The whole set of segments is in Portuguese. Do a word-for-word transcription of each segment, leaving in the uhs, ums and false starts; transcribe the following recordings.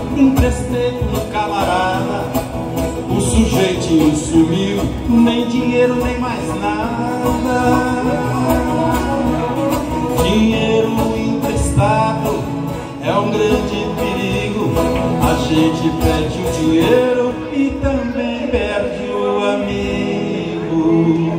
emprestei pro camarada, o sujeitinho sumiu, nem dinheiro nem mais nada. Dinheiro emprestado é um grande perigo, a gente perde o dinheiro e também perde o amigo.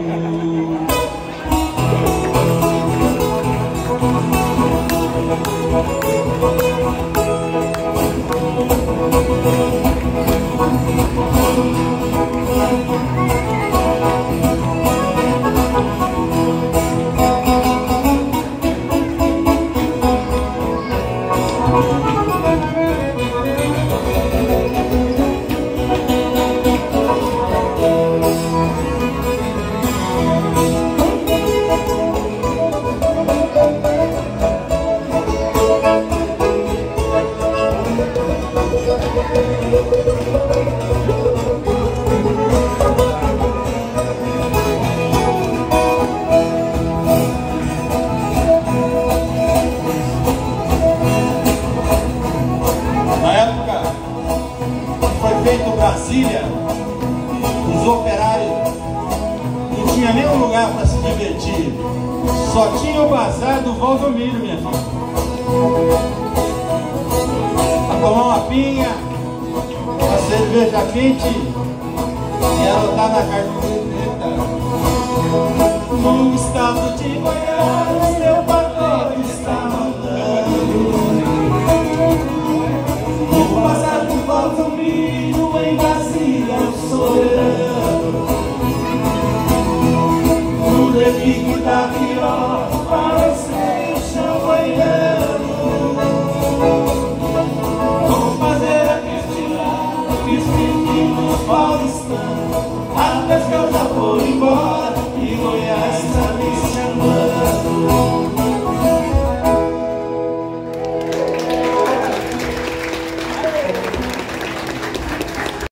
Brasília, os operários não tinha nenhum lugar para se divertir, só tinha o bazar do Valdomiro, minha filha. Para tomar uma pinha, uma cerveja quente e anotar na cartoleta. No estado de Goiás, meu patrão está mandando. No bazar do Valdomiro, em Brasília, eu sou eu. No repique da viola, parecei o chão goiano. Vamos fazer aquele lado, os meninos paulistanos, até que eu já vou embora.